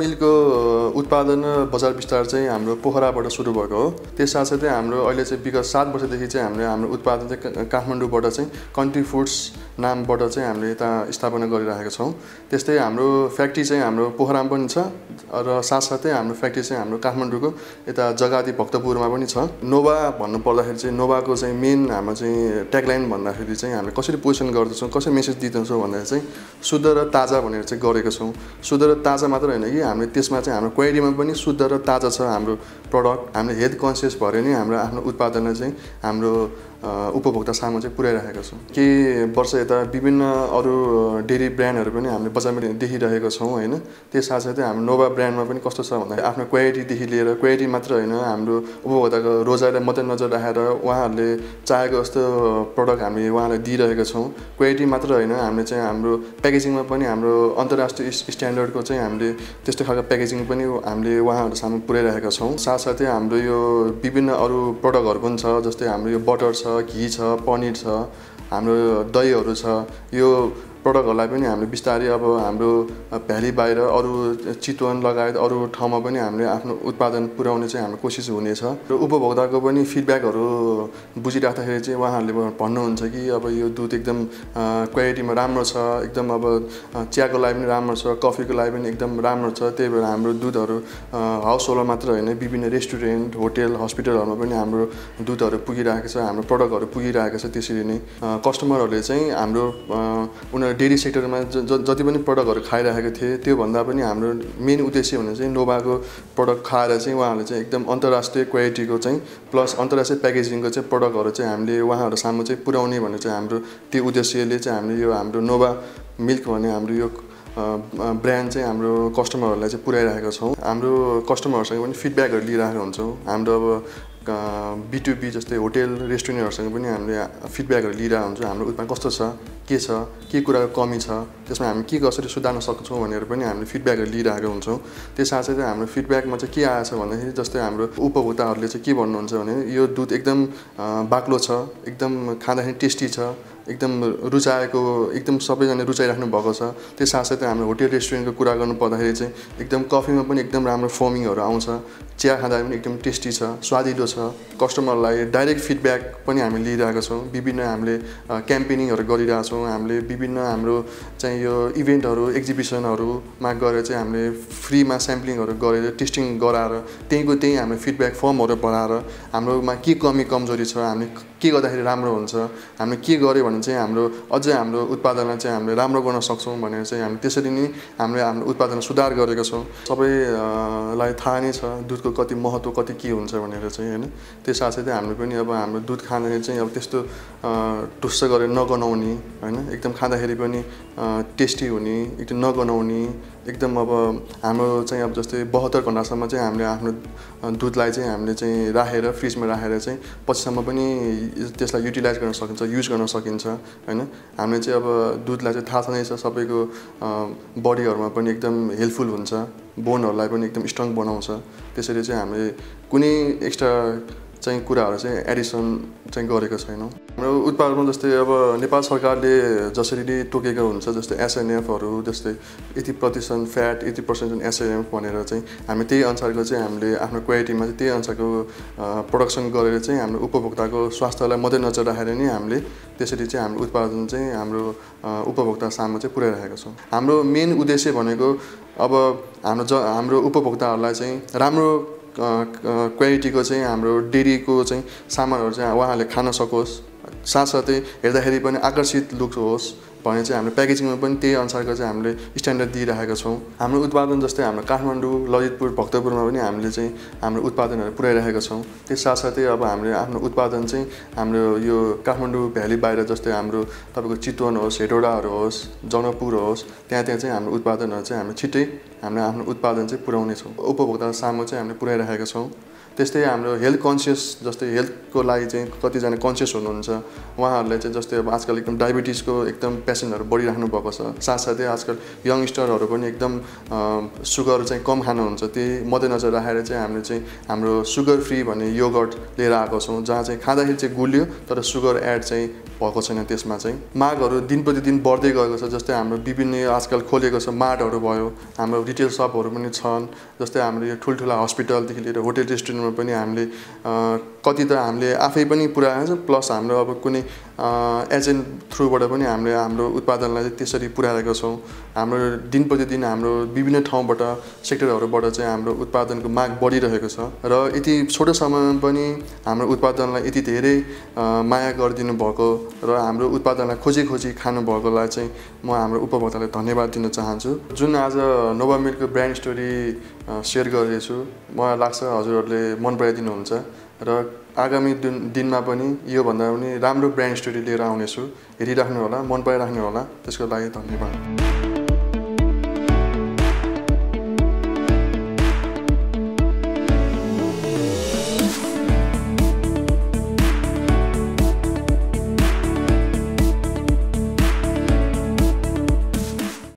मिलको उत्पादन र बजार विस्तार चाहिँ हाम्रो पोखराबाट सुरु भएको हो। त्यस साथसाथै हाम्रो अहिले चाहिँ विगत 7 वर्षदेखि चाहिँ हामीले हाम्रो उत्पादन चाहिँ काठमाडौँबाट चाहिँ कन्ट्री फुड्स नामबाट चाहिँ हामीले यता स्थापना गरिरहेका छौँ। त्यस्तै हाम्रो फ्याक्ट्री चाहिँ हाम्रो पोखरामा पनि छ र साथसाथै हाम्रो फ्याक्ट्री चाहिँ हाम्रो काठमाडौँको यता जगाती भक्तपुरमा पनि छ। नोभा भन्नु पर्दाखेरि चाहिँ नोभाको चाहिँ मेन हाम्रो चाहिँ ट्यागलाइन भन्दाखेरि चाहिँ हामीले कसरी पोजिसन गर्दछौँ, कसरी मेसेज दिँदैछौँ भन्दाखेरि चाहिँ शुद्ध र ताजा भनेर चाहिँ गरेको छौँ। शुद्ध र ताजा मात्र होइन कि हामीले त्यसमा चाहिँ हाम्रो क्वालिटीमा पनि शुद्ध र ताजा छ हाम्रो प्रडक्ट। हामीले हेल्थ कन्सियस भएर नै हाम्रो आफ्नो उत्पादनलाई चाहिँ हाम्रो उपभोक्ता सामु चाहिँ पुर्याइरहेका छौँ। केही वर्ष यता विभिन्न अरू डेरी ब्रान्डहरू पनि हामीले बजारमा देखिरहेका छौँ होइन। त्यस साथसाथै हाम्रो नोभा ब्रान्डमा पनि कस्तो छ भन्दा आफ्नो क्वालिटीदेखि लिएर क्वालिटी मात्र होइन, हाम्रो उपभोक्ताको रोजाइलाई मध्यनजर राखेर उहाँहरूले चाहेको जस्तो प्रडक्ट हामीले उहाँलाई दिइरहेका छौँ। क्वालिटी मात्र होइन, हामीले चाहिँ हाम्रो प्याकेजिङमा पनि हाम्रो अन्तर्राष्ट्रिय स्ट्यान्डर्डको चाहिँ हामीले त्यस्तो खालको प्याकेजिङ पनि हामीले उहाँहरू सामु पुर्याइरहेका छौँ। साथसाथै हाम्रो यो विभिन्न अरू प्रडक्टहरू पनि छ, जस्तै हाम्रो यो बटर छ, घी छ, पनिर छ, हाम्रो दहीहरू छ। यो प्रडक्टहरूलाई पनि हामीले बिस्तारै अब हाम्रो भ्याली बाहिर अरू चितवन लगायत अरू ठाउँमा पनि हामीले आफ्नो उत्पादन पुर्याउने चाहिँ हाम्रो कोसिस हुनेछ। र उपभोक्ताको पनि फिडब्याकहरू बुझिराख्दाखेरि चाहिँ उहाँहरूले भन्नुहुन्छ कि अब यो दुध एकदम क्वालिटीमा राम्रो छ, एकदम अब चियाको लागि पनि राम्रो छ, कफीको लागि पनि एकदम राम्रो छ। त्यही भएर हाम्रो दुधहरू हाउस होल्डमा मात्र होइन, विभिन्न रेस्टुरेन्ट, होटेल, हस्पिटलहरूमा पनि हाम्रो दुधहरू पुगिरहेको छ, हाम्रो प्रडक्टहरू पुगिरहेको छ। त्यसरी नै कस्टमरहरूले चाहिँ हाम्रो उनीहरू डेरी सेक्टरमा जति पनि प्रडक्टहरू खाइरहेको थिए त्योभन्दा पनि हाम्रो मेन उद्देश्य भने चाहिँ नोभाको प्रडक्ट खाएर चाहिँ उहाँहरूले चाहिँ एकदम अन्तर्राष्ट्रिय क्वालिटीको चाहिँ प्लस अन्तर्राष्ट्रिय प्याकेजिङको चाहिँ प्रडक्टहरू चाहिँ हामीले उहाँहरू सामु चाहिँ पुर्याउने भन्ने चाहिँ हाम्रो त्यो उद्देश्यले चाहिँ हामीले यो हाम्रो नोभा मिल्क भन्ने हाम्रो यो ब्रान्ड चाहिँ हाम्रो कस्टमरहरूलाई चाहिँ पुर्याइरहेका छौँ। हाम्रो कस्टमरहरूसँग पनि फिडब्याकहरू लिइरहेको हुन्छौँ। हाम्रो अब B2B जस्तै होटेल रेस्टुरेन्टहरूसँग पनि हामीले फिडब्याकहरू लिइरहेको हुन्छौँ। हाम्रो उत्पादन कस्तो छ, के कुराको कमी छ, त्यसमा हामी के कसरी सुधार्न सक्छौँ भनेर पनि हामीले फिडब्याकहरू लिइरहेको हुन्छौँ। त्यस साथसाथै हाम्रो फिडब्याकमा चाहिँ के आएछ भन्दाखेरि जस्तै हाम्रो उपभोक्ताहरूले चाहिँ के भन्नुहुन्छ भने यो दुध एकदम बाक्लो छ, एकदम खाँदाखेरि टेस्टी छ, एकदम रुचाएको, एकदम सबैजना रुचाइराख्नु भएको छ। त्यस साथसाथै हाम्रो होटेल रेस्टुरेन्टको कुरा गर्नु पर्दाखेरि चाहिँ एकदम कफीमा पनि एकदम राम्रो फोमिङहरू आउँछ, चिया खाँदा पनि एकदम टेस्टी छ, स्वादिलो छ। कस्टमरलाई डाइरेक्ट फिडब्याक पनि हामी लिइरहेका छौँ। विभिन्न हामीले क्याम्पेनिङहरू गरिरहेका छौँ। हामीले विभिन्न हाम्रो चाहिँ यो इभेन्टहरू, एक्जिबिसनहरूमा गएर चाहिँ हामीले फ्रीमा स्याम्पलिङहरू गरेर टेस्टिङ गराएर त्यही हामीले फिडब्याक फर्महरू बनाएर हाम्रोमा के कमी कमजोरी छ, हामीले के गर्दाखेरि राम्रो हुन्छ, हामीले के गर्यो भने चाहिँ हाम्रो अझै हाम्रो उत्पादनलाई चाहिँ हामीले राम्रो गर्न सक्छौँ भनेर चाहिँ हामी त्यसरी नै हामीले हाम्रो उत्पादन सुधार गरेका छौँ। सबैलाई थाहा नै छ दुधको कति महत्त्व कति के हुन्छ भनेर चाहिँ होइन। त्यस साथसाथै हामीले पनि अब हाम्रो दुध खाँदाखेरि चाहिँ अब त्यस्तो टुस्स गरेर नगनाउने होइन, एकदम खाँदाखेरि पनि टेस्टी हुने, एकदम नगनाउने, एकदम अब हाम्रो चाहिँ अब जस्तै 72 घण्टासम्म चाहिँ हामीले आफ्नो दुधलाई चाहिँ हामीले चाहिँ राखेर फ्रिजमा राखेर चाहिँ पछिसम्म पनि त्यसलाई युटिलाइज गर्न सकिन्छ, युज गर्न सकिन्छ होइन। हामीले चाहिँ अब दुधलाई चाहिँ थाहा छँदै छ सबैको बडीहरूमा पनि एकदम हेल्पफुल हुन्छ, बोनहरूलाई पनि एकदम स्ट्रङ बनाउँछ। त्यसरी चाहिँ हामीले कुनै एक्स्ट्रा चाहिँ कुराहरू चाहिँ एडिसन चाहिँ गरेको छैनौँ। हाम्रो उत्पादनमा जस्तै अब नेपाल सरकारले जसरी नै तोकेको हुन्छ, जस्तै SNF-हरू जस्तै 80% फ्याट, 80% SNF भनेर चाहिँ हामी त्यही अनुसारको चाहिँ हामीले आफ्नो क्वालिटीमा चाहिँ त्यही अनुसारको प्रोडक्सन गरेर चाहिँ हाम्रो उपभोक्ताको स्वास्थ्यलाई मध्यनजर राखेर नै हामीले त्यसरी चाहिँ हाम्रो उत्पादन चाहिँ हाम्रो उपभोक्ता सामु चाहिँ पुर्याइरहेका छौँ। हाम्रो मेन उद्देश्य भनेको अब हाम्रो उपभोक्ताहरूलाई चाहिँ राम्रो क्वालिटीको चाहिँ हाम्रो डेरीको चाहिँ सामानहरू चाहिँ उहाँहरूले खान सकोस्, साथसाथै हेर्दाखेरि पनि आकर्षित लुक होस् भने चाहिँ हाम्रो प्याकेजिङमा पनि त्यही अनुसारको चाहिँ हामीले स्ट्यान्डर्ड दिइरहेका छौँ। हाम्रो उत्पादन जस्तै हाम्रो काठमाडौँ, ललितपुर, भक्तपुरमा पनि हामीले चाहिँ हाम्रो उत्पादनहरू पुर्याइरहेका छौँ। त्यस साथसाथै अब हामीले आफ्नो उत्पादन चाहिँ हाम्रो यो काठमाडौँ भ्याली बाहिर जस्तै हाम्रो तपाईँको चितवन होस्, हेटौडाहरू होस्, जनकपुर होस्, त्यहाँ चाहिँ हाम्रो उत्पादनहरू चाहिँ हामीले छिट्टै हामीले आफ्नो उत्पादन चाहिँ पुर्याउनेछौँ। उपभोक्ता सामु चाहिँ हामीले पुर्याइरहेका छौँ। त्यस्तै हाम्रो हेल्थ कन्सियस जस्तै हेल्थको लागि चाहिँ कतिजना कन्सियस हुनुहुन्छ, उहाँहरूलाई चाहिँ जस्तै अब आजकल एकदम डायबिटिजको एकदम पेसेन्टहरू बढिराख्नु भएको छ। साथसाथै आजकल यङस्टरहरू पनि एकदम सुगर चाहिँ कम खानुहुन्छ, त्यही मध्यनजर राखेर चाहिँ हामीले चाहिँ हाम्रो सुगर फ्री भन्ने योगर्ट लिएर आएको छौँ, जहाँ चाहिँ खाँदाखेरि चाहिँ गुलियो तर सुगर एड चाहिँ भएको छैन। त्यसमा चाहिँ मागहरू दिन प्रतिदिन बढ्दै गएको छ। जस्तै हाम्रो विभिन्न आजकल खोलेको छ मार्टहरू भयो, हाम्रो रिटेल सपहरू पनि छन्। जस्तै हाम्रो यो ठुल्ठुला हस्पिटलदेखि लिएर होटेल रेस्टुरेन्टमा पनि हामीले कति त हामीले आफै पनि पुऱ्याएको छ, प्लस हाम्रो अब कुनै एजेन्ट थ्रुबाट पनि हामीले हाम्रो उत्पादनलाई त्यसरी पुऱ्याएको छौँ। हाम्रो दिन प्रतिदिन हाम्रो विभिन्न ठाउँबाट सेक्टरहरूबाट चाहिँ हाम्रो उत्पादनको माग बढिरहेको छ र यति छोटो समयमा पनि हाम्रो उत्पादनलाई यति धेरै माया गरिदिनु भएको र हाम्रो उत्पादनलाई खोजी खानुभएकोलाई चाहिँ म हाम्रो उपभोक्तालाई धन्यवाद दिन चाहन्छु। जुन आज नोभा मिल्कको ब्रान्ड स्टोरी सेयर गरेको छु, मलाई लाग्छ हजुरहरूले मन पराइदिनुहुन्छ र आगामी दिनमा पनि योभन्दा पनि राम्रो ब्रान्ड स्टोरी लिएर आउनेछु। हेरिराख्नु होला, मन पराइराख्नु होला, त्यसको लागि धन्यवाद।